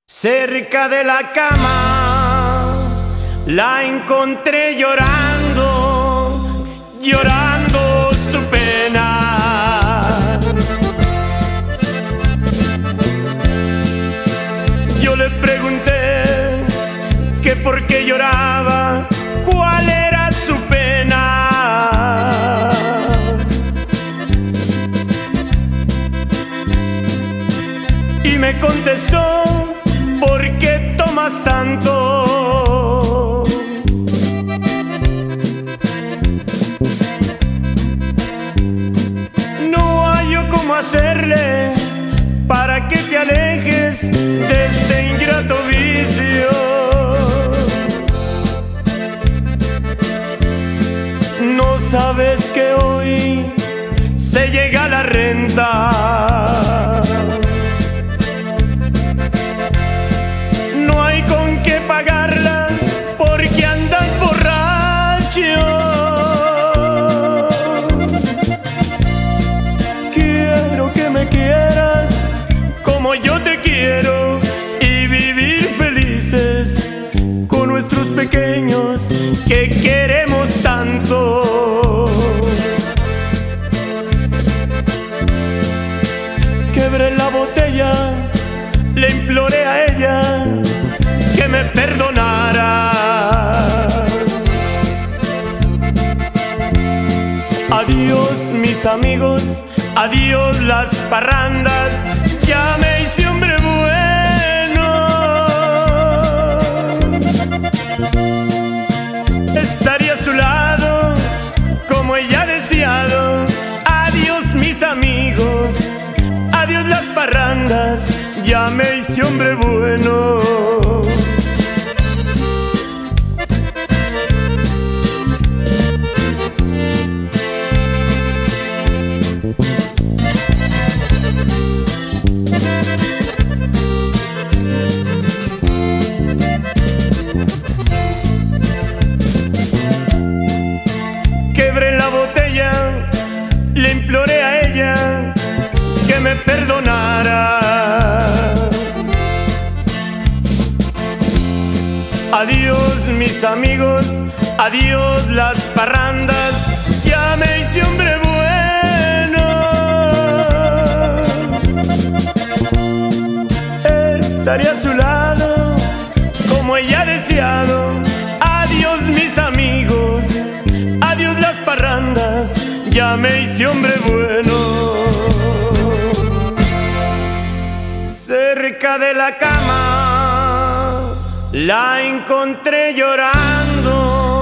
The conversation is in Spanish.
Cerca de la cama la encontré llorando, llorando su pena. Yo le pregunté que por qué lloraba, cuál era su pena. Y me contestó: ¿por qué tomas tanto? No hallo cómo hacerle para que te alejes de este ingrato vicio. No sabes que hoy se llega a la renta. No hay con qué pagarla porque andas borracho. Quiero que me quieras como yo te quiero y vivir felices con nuestros pequeños que queremos tanto. Quebré la botella, le imploré a ella que me perdonara. Adiós mis amigos, adiós las parrandas, ya me hice hombre bueno. Estaré a su lado como ella ha deseado. Adiós mis amigos, adiós las parrandas, ya me hice hombre bueno. Quebré la botella, le imploré a ella que me perdonara. Adiós mis amigos, adiós las parrandas, ya me hice hombre bueno. Estaré a su lado como ella ha deseado. Adiós mis amigos, adiós las parrandas, ya me hice hombre bueno. Cerca de la cama la encontré llorando,